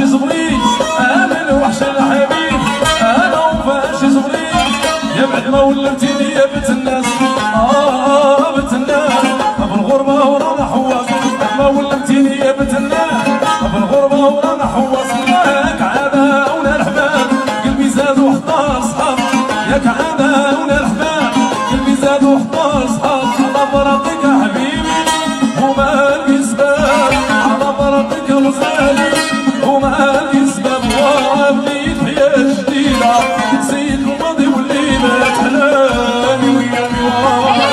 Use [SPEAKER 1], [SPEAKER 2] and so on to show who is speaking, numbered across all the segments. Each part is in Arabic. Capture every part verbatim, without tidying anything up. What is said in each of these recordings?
[SPEAKER 1] صبري انا الوحش الحبيب انا وفاش صبري يا بعد ما ولمتيني يا بنت الناس اه بنت الناس بالغربه ورانا حواس ما ولمتيني يا بنت الناس بالغربه ورانا حواس ياك عاده ولا الحباب قلبي زاد وحضر صحاب ياك عاده ولا الحباب قلبي زاد وحضر صحاب على بركتك يا حبيبي وما لقي سباب على بركتك الغالي وما لقي سباب وابني حياه جديده نسيت الماضي والليله تحلاني ويامي وراها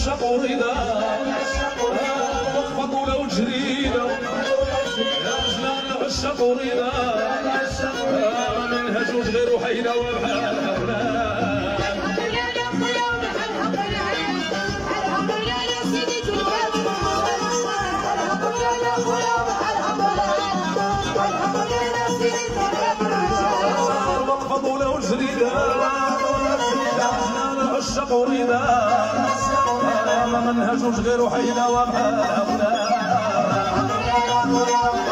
[SPEAKER 1] العشاق ورضا وقفة طولة وجريدة يا رجلان العشاق ورضا ما منهجوش غير وحيدة وبحال وقفة طولة وجريدة يا رجلان العشاق ورضا ما منهجوش غير وحيدة وبحال